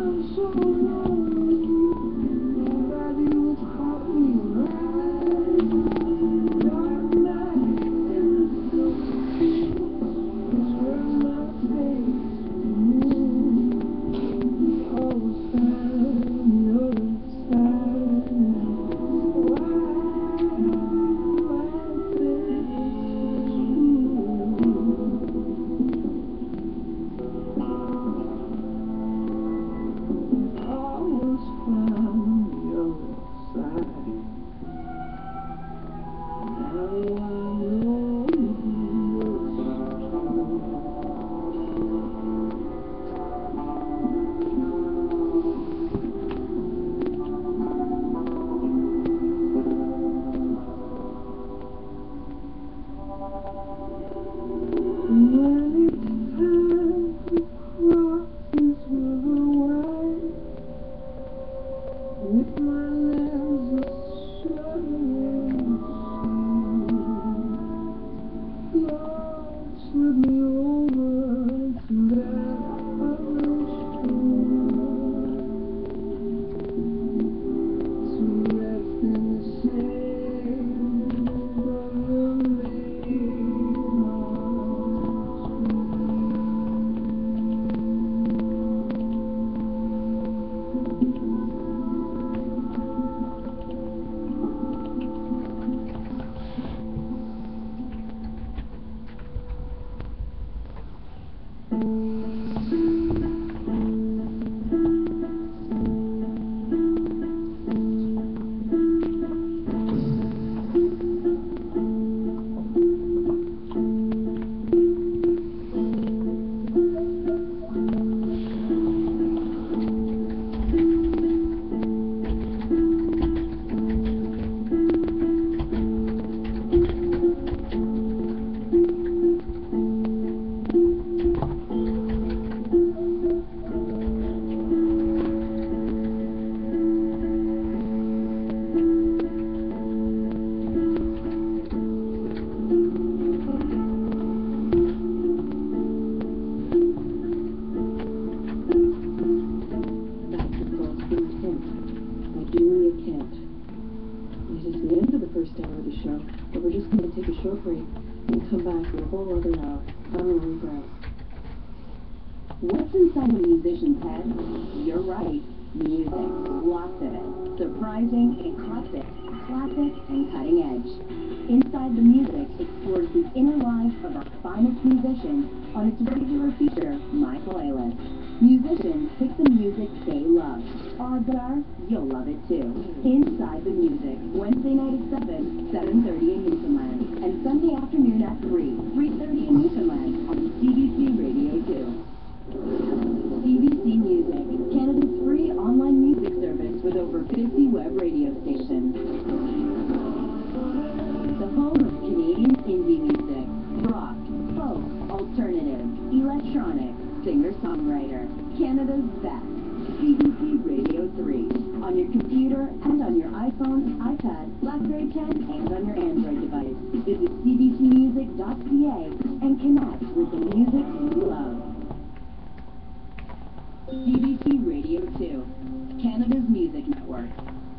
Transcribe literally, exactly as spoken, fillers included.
What's inside a musician's head? You're right. Music. Lots of it. Surprising, eclectic, classic, and cutting edge. Inside the Music explores the inner lives of our finest musicians on its regular feature, My Playlist. Musicians pick the music they love. Odds are, you'll love it too. Inside the Music, Wednesday night at seven, seven thirty in Newfoundland, and Sunday afternoon at three, three thirty in Newfoundland on C B C Radio two. C B C Music, Canada's free online music service with over fifty web radio stations. The home of Canadian indie music, rock, folk, alternative, electronic, singer-songwriter, Canada's best. C B C Radio three, on your computer and on your iPhone, iPad, BlackBerry ten, and on your Android device. Visit c b c music dot c a and connect with the music you love. C B C Radio two, Canada's music network.